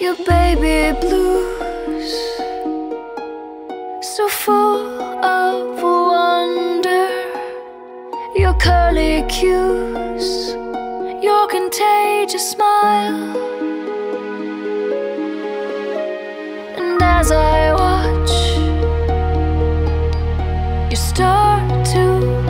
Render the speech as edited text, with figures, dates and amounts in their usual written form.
your baby blues, so full of wonder. Your curly cues, your contagious smile. And as I watch, you start to